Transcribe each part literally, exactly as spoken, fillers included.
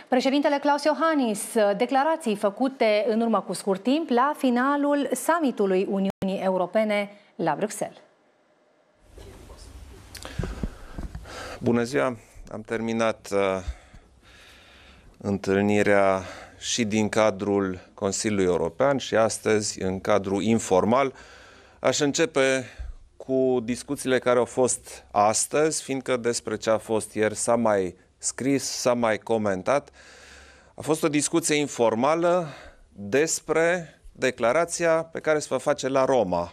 Președintele Klaus Iohannis, declarații făcute în urmă cu scurt timp la finalul summitului Uniunii Europene la Bruxelles. Bună ziua! Am terminat uh, întâlnirea și din cadrul Consiliului European și astăzi în cadrul informal. Aș începe cu discuțiile care au fost astăzi, fiindcă despre ce a fost ieri s-a mai scris, s-a mai comentat. A fost o discuție informală despre declarația pe care se va face la Roma.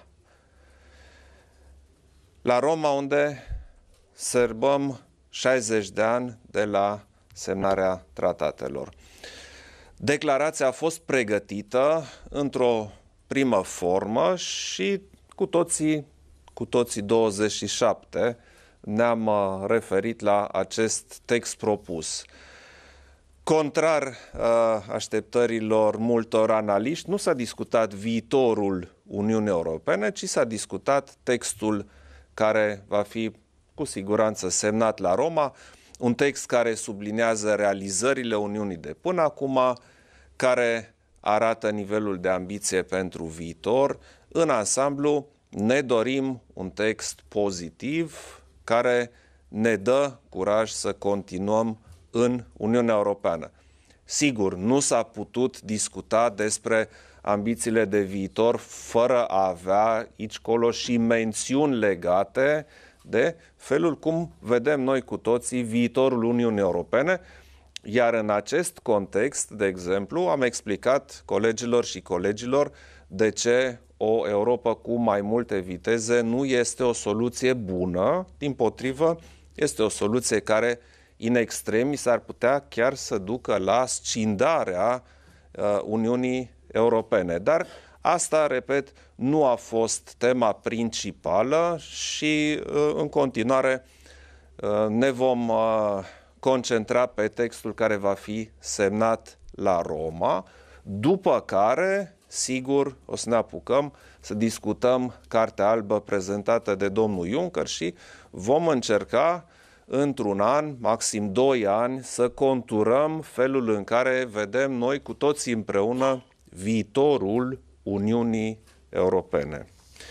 La Roma, unde sărbăm șaizeci de ani de la semnarea tratatelor. Declarația a fost pregătită într-o primă formă și cu toții, cu toții douăzeci și șapte ne-am referit la acest text propus. Contrar uh, așteptărilor multor analiști, nu s-a discutat viitorul Uniunii Europene, ci s-a discutat textul care va fi cu siguranță semnat la Roma, un text care subliniază realizările Uniunii de până acum, care arată nivelul de ambiție pentru viitor. În ansamblu ne dorim un text pozitiv care ne dă curaj să continuăm în Uniunea Europeană. Sigur, nu s-a putut discuta despre ambițiile de viitor fără a avea aici colo și mențiuni legate de felul cum vedem noi cu toții viitorul Uniunii Europene, iar în acest context, de exemplu, am explicat colegilor și colegilor de ce o Europă cu mai multe viteze nu este o soluție bună, dimpotrivă, este o soluție care, in extremis, s-ar putea chiar să ducă la scindarea uh, Uniunii Europene. Dar asta, repet, nu a fost tema principală și uh, în continuare uh, ne vom uh, concentra pe textul care va fi semnat la Roma, după care, sigur, o să ne apucăm să discutăm Cartea Albă prezentată de domnul Juncker și vom încerca într-un an, maxim doi ani, să conturăm felul în care vedem noi cu toții împreună viitorul Uniunii Europene.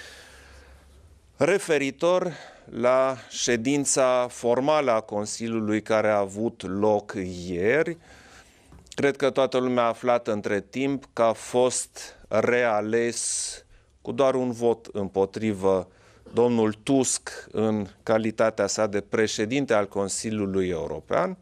Referitor la ședința formală a Consiliului care a avut loc ieri, cred că toată lumea a aflat între timp că a fost reales cu doar un vot împotrivă domnul Tusk în calitatea sa de președinte al Consiliului European.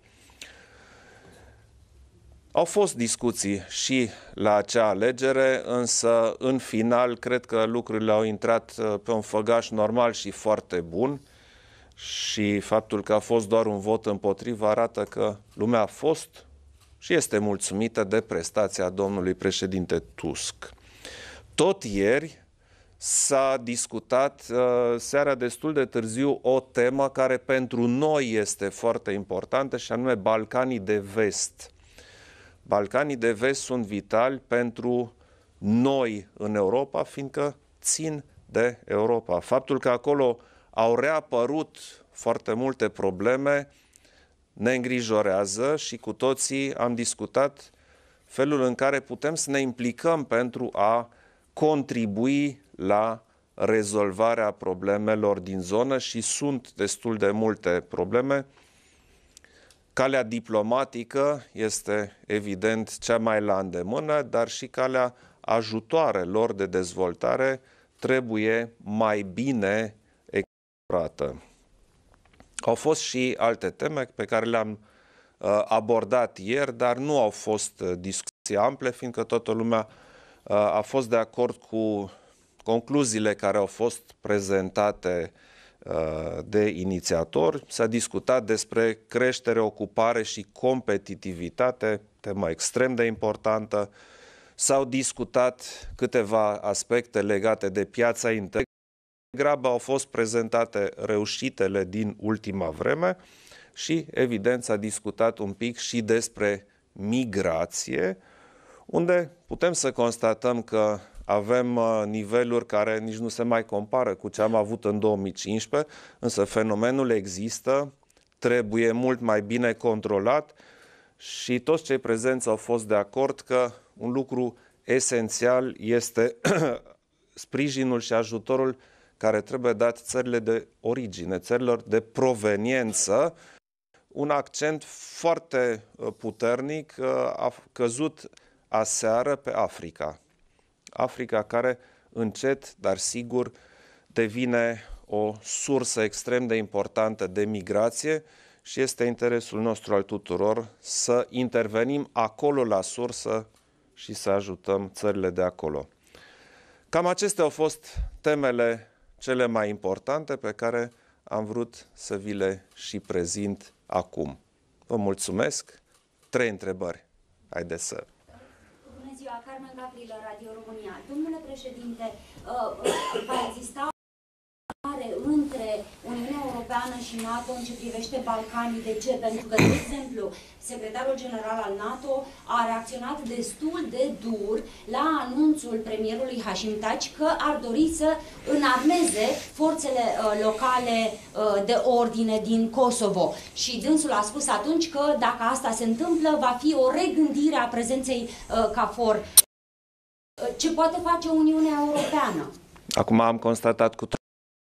Au fost discuții și la acea alegere, însă în final cred că lucrurile au intrat pe un făgaș normal și foarte bun și faptul că a fost doar un vot împotrivă arată că lumea a fost și este mulțumită de prestația domnului președinte Tusk. Tot ieri s-a discutat uh, seara destul de târziu o temă care pentru noi este foarte importantă și anume Balcanii de Vest. Balcanii de Vest sunt vitali pentru noi în Europa, fiindcă țin de Europa. Faptul că acolo au reapărut foarte multe probleme ne îngrijorează și cu toții am discutat felul în care putem să ne implicăm pentru a contribui la rezolvarea problemelor din zonă și sunt destul de multe probleme. Calea diplomatică este evident cea mai la îndemână, dar și calea ajutoarelor de dezvoltare trebuie mai bine explorată. Au fost și alte teme pe care le-am uh, abordat ieri, dar nu au fost uh, discuții ample, fiindcă toată lumea uh, a fost de acord cu concluziile care au fost prezentate uh, de inițiatori. S-a discutat despre creștere, ocupare și competitivitate, temă extrem de importantă. S-au discutat câteva aspecte legate de piața internă. Degrabă au fost prezentate reușitele din ultima vreme și, evident, s-a discutat un pic și despre migrație, unde putem să constatăm că avem niveluri care nici nu se mai compară cu ce am avut în două mii cincisprezece, însă fenomenul există, trebuie mult mai bine controlat și toți cei prezenți au fost de acord că un lucru esențial este sprijinul și ajutorul care trebuie dat țările de origine, țărilor de proveniență. Un accent foarte puternic a căzut aseară pe Africa. Africa care încet, dar sigur, devine o sursă extrem de importantă de migrație și este interesul nostru al tuturor să intervenim acolo la sursă și să ajutăm țările de acolo. Cam acestea au fost temele cele mai importante pe care am vrut să vi le și prezint acum. Vă mulțumesc. Trei întrebări. Haideți să... Bună ziua, Carmen Gavrilă, Radio România. Domnule președinte, va exista între Uniunea Europeană și NATO în ce privește Balcanii? De ce? Pentru că, de exemplu, secretarul general al NATO a reacționat destul de dur la anunțul premierului Hashim Thaci că ar dori să înarmeze forțele uh, locale uh, de ordine din Kosovo. Și dânsul a spus atunci că dacă asta se întâmplă, va fi o regândire a prezenței uh, KFOR. Uh, ce poate face Uniunea Europeană? Acum am constatat cu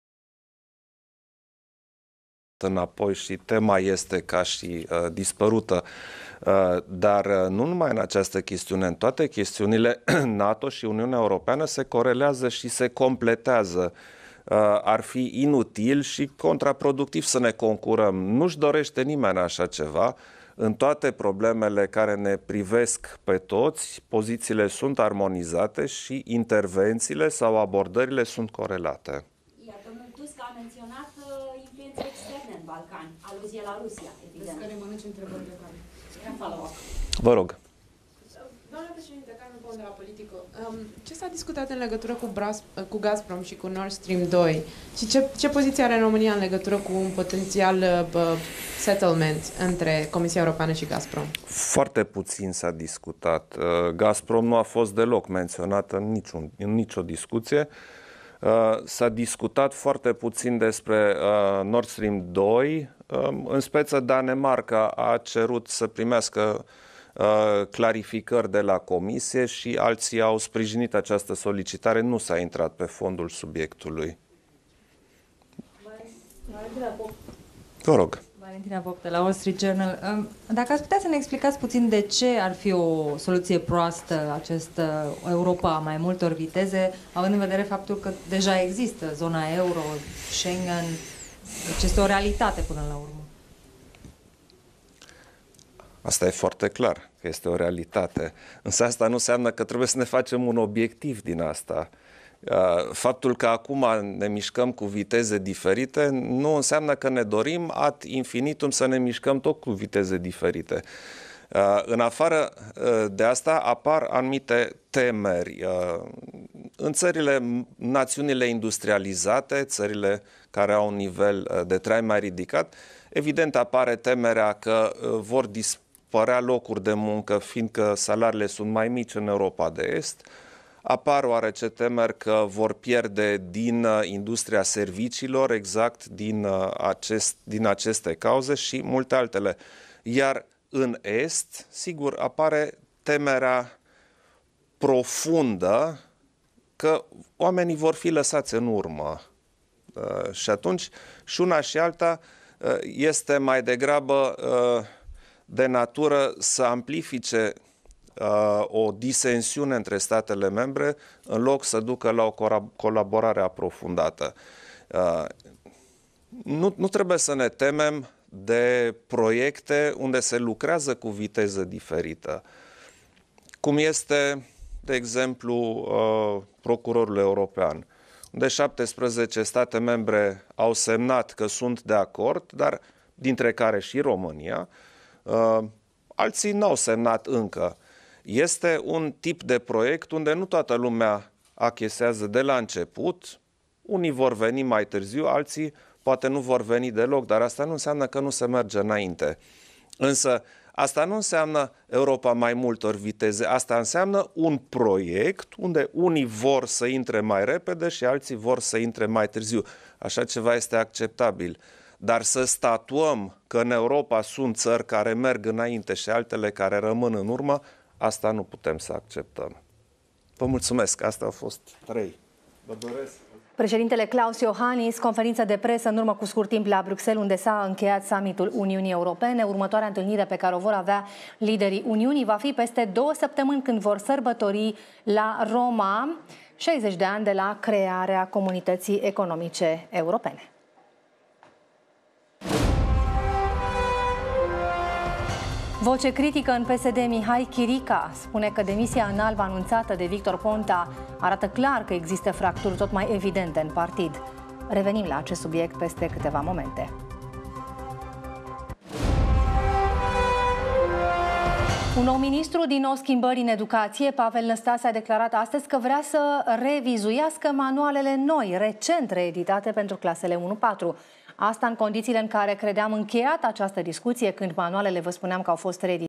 înapoi și tema este ca și uh, dispărută. Uh, dar uh, nu numai în această chestiune, în toate chestiunile NATO și Uniunea Europeană se corelează și se completează. Uh, ar fi inutil și contraproductiv să ne concurăm. Nu-și dorește nimeni așa ceva. În toate problemele care ne privesc pe toți, pozițiile sunt armonizate și intervențiile sau abordările sunt corelate. Iar domnul Tusk a menționat uh, influențe externe în Balcani, aluzie la Rusia, evident. Care mănânci întrebări de care? Vă rog. Doamna președinte, Carmen Pon de la Politico, um, ce s-a discutat în legătură cu, Bras, cu Gazprom și cu Nord Stream doi? Și ce, ce poziție are România în legătură cu un potențial uh, settlement între Comisia Europeană și Gazprom? Foarte puțin s-a discutat. Uh, Gazprom nu a fost deloc menționat în, niciun, în nicio discuție. Uh, s-a discutat foarte puțin despre uh, Nord Stream doi. Uh, în speță, Danemarca a cerut să primească uh, clarificări de la Comisie și alții au sprijinit această solicitare. Nu s-a intrat pe fondul subiectului. Vă rog. Valentina Pop de la Wall Street Journal. Dacă ați putea să ne explicați puțin de ce ar fi o soluție proastă această Europa a mai multor viteze, având în vedere faptul că deja există zona euro, Schengen, deci este o realitate până la urmă. Asta e foarte clar, că este o realitate. Însă asta nu înseamnă că trebuie să ne facem un obiectiv din asta. Faptul că acum ne mișcăm cu viteze diferite nu înseamnă că ne dorim ad infinitum să ne mișcăm tot cu viteze diferite. În afară de asta apar anumite temeri. În țările, națiunile industrializate, țările care au un nivel de trai mai ridicat, evident apare temerea că vor dispărea locuri de muncă, fiindcă salariile sunt mai mici în Europa de Est. Apar oarece temeri că vor pierde din industria serviciilor, exact din, acest, din aceste cauze și multe altele. Iar în Est, sigur, apare temerea profundă că oamenii vor fi lăsați în urmă. Și atunci și una și alta este mai degrabă de natură să amplifice o disensiune între statele membre în loc să ducă la o colaborare aprofundată. Nu, nu trebuie să ne temem de proiecte unde se lucrează cu viteză diferită, cum este, de exemplu, procurorul european, unde șaptesprezece state membre au semnat că sunt de acord, dar dintre care și România, alții n-au semnat încă. Este un tip de proiect unde nu toată lumea achesează de la început, unii vor veni mai târziu, alții poate nu vor veni deloc, dar asta nu înseamnă că nu se merge înainte. Însă asta nu înseamnă Europa mai multor viteze, asta înseamnă un proiect unde unii vor să intre mai repede și alții vor să intre mai târziu. Așa ceva este acceptabil. dar să statuăm că în Europa sunt țări care merg înainte și altele care rămân în urmă, asta nu putem să acceptăm. Vă mulțumesc, astea au fost trei. Vă doresc. Președintele Klaus Iohannis, conferință de presă în urmă cu scurt timp la Bruxelles, unde s-a încheiat summitul Uniunii Europene. Următoarea întâlnire pe care o vor avea liderii Uniunii va fi peste două săptămâni, când vor sărbători la Roma șaizeci de ani de la crearea Comunității Economice Europene. Voce critică în P S D. Mihai Chirica spune că demisia în alb anunțată de Victor Ponta arată clar că există fracturi tot mai evidente în partid. Revenim la acest subiect peste câteva momente. Un nou ministru din nou schimbări în educație, Pavel Năstase, a declarat astăzi că vrea să revizuiască manualele noi, recent reeditate pentru clasele unu patru. Asta în condițiile în care credeam încheiat această discuție, când manualele, vă spuneam, că au fost reeditate.